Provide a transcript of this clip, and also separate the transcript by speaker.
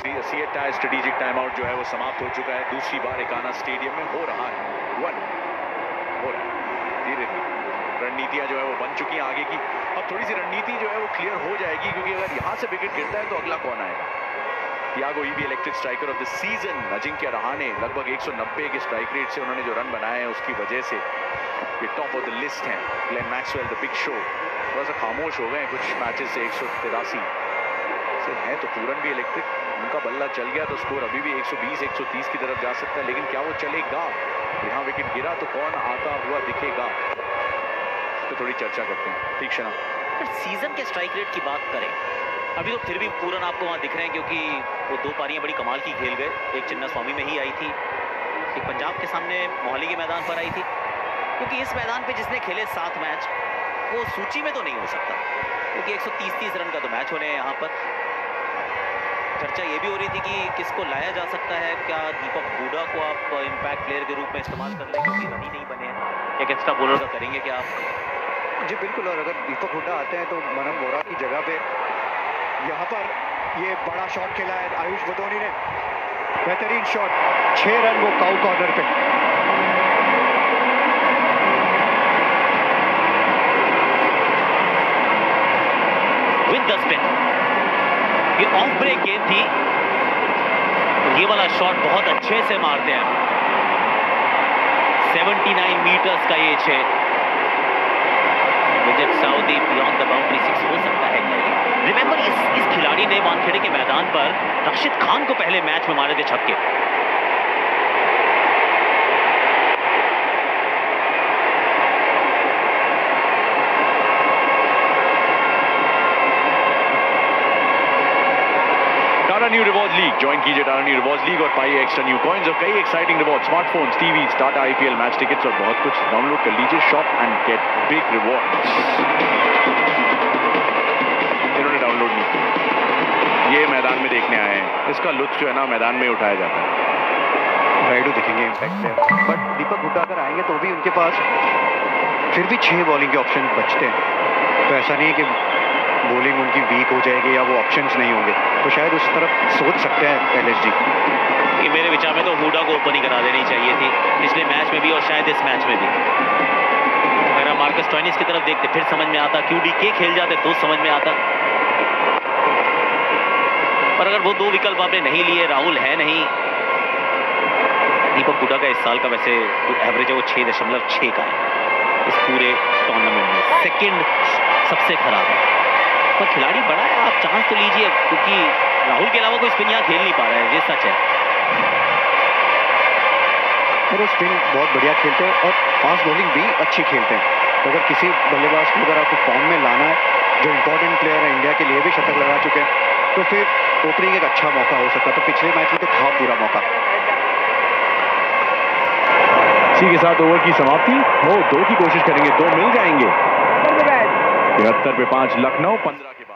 Speaker 1: CEAT tyre strategic time out जो है वो समाप्त हो चुका है। दूसरी बार एकाना स्टेडियम में हो रहा है 1 हो रहा है। धीरे धीरे रणनीतियां जो है वो बन चुकी हैं आगे की। अब थोड़ी सी रणनीति जो है वो क्लियर हो जाएगी, क्योंकि अगर यहां से विकेट गिरता है तो अगला कौन आएगा। Tiago EV electric striker of the season Ajinkya Rahane लगभग 190 के स्ट्राइक रेट से उन्होंने जो रन बनाए हैं उसकी वजह से ये टॉप ऑफ द लिस्ट हैं। Glenn Maxwell the big show थोड़ा सा खामोश हो गए कुछ मैचेस से। 183 से है तो पूरन भी इलेक्ट्रिक, उनका बल्ला चल गया तो स्कोर अभी भी 120-130 की तरफ जा सकता है, लेकिन क्या वो चलेगा। यहाँ विकेट गिरा तो कौन आता हुआ दिखेगा, इस पर थोड़ी चर्चा करते हैं। ठीक है ना।
Speaker 2: सीजन के स्ट्राइक रेट की बात करें अभी तो फिर भी पूरन आपको वहां दिख रहे हैं, क्योंकि वो 2 पारियां बड़ी कमाल की खेल गए। एक चिन्ना स्वामी में ही आई थी, एक पंजाब के सामने मोहाली के मैदान पर आई थी। क्योंकि इस मैदान पे जिसने खेले 7 मैच वो सूची में तो नहीं हो सकता, क्योंकि 130 रन का तो मैच होने हैं यहाँ पर। चर्चा ये भी हो रही थी कि किसको लाया जा सकता है। क्या दीपक हुडा को आप इम्पैक्ट प्लेयर के रूप में इस्तेमाल कर लें, क्योंकि रन ही नहीं बने हैं। एक एक्स्ट्रा बॉलर का करेंगे क्या आप?
Speaker 3: जी बिल्कुल, और अगर दीपक हुडा आते हैं तो मनम वोरा की जगह पे यहाँ पर ये बड़ा शॉट खेला है आयुष बदोनी ने। बेहतरीन शॉट, 6 रन वो काउ कॉर्नर पे।
Speaker 2: विद द स्पिन, ये ऑफ ब्रेक गेंद थी, ये वाला शॉट बहुत अच्छे से मारते हैं। 79 मीटर्स का ये 6 Vijay Southee beyond the boundary 6 हो सकता है क्या ये? रिमेंबर इस खिलाड़ी ने वानखेड़े के मैदान पर राशिद खान को पहले मैच में मारे थे छक्के।
Speaker 1: Tata Neu reward league join कीजिए टाटा न्यू रिवॉर्ड लीग और पाइए एक्स्ट्रा न्यू कॉइंस और कई exciting reward, smartphones, TVs, Tata IPL match tickets और बहुत कुछ। डाउनलोड कर लीजिए shop and get big reward. इन्होंने डाउनलोड नहीं किया, ये मैदान में देखने आए हैं। इसका लुत्फ जो है ना मैदान में उठाया जाता है।
Speaker 3: राइडो दिखेंगे impact player, but Deepak Hooda अगर आएंगे तो भी उनके पास फिर भी 6 बॉलिंग के ऑप्शन बचते हैं। तो ऐसा नहीं है कि बॉलिंग उनकी वीक हो जाएगी या वो ऑप्शंस नहीं होंगे, तो शायद उस तरफ सोच सकते हैं एलएसजी।
Speaker 2: ये मेरे विचार में तो हुडा को ओपन ही करा देनी चाहिए थी, पिछले मैच में भी और शायद इस मैच में भी। अगर हम मार्कस स्टोइनिस की तरफ देखते फिर समझ में आता, क्यूडीके खेल जाते तो समझ में आता। पर अगर वो 2 विकल्प आपने नहीं लिए, राहुल है नहीं। दीपक हुडा का इस साल का वैसे जो एवरेज है वो 6.6 का है इस पूरे टूर्नामेंट में, सेकंड सबसे खराब है। पर खिलाड़ी बड़ा है, आप चांस तो लीजिए, क्योंकि राहुल के अलावा कोई स्पिन यहाँ खेल नहीं पा रहा है, ये सच है।
Speaker 3: वो स्पिन बहुत बढ़िया खेलते हैं और फास्ट बॉलिंग भी अच्छी खेलते हैं। तो अगर किसी बल्लेबाज को अगर आपको फॉर्म में लाना है, जो इंपॉर्टेंट प्लेयर है, इंडिया के लिए भी शतक लगा चुके हैं, तो फिर ओपनिंग एक अच्छा मौका हो सकता है। तो पिछले मैच में तो था पूरा मौका।
Speaker 1: इसी के साथ ओवर की समाप्ति। वो 2 की कोशिश करेंगे, 2 मिल जाएंगे। 73 पे 5 लखनऊ 15 के बाद।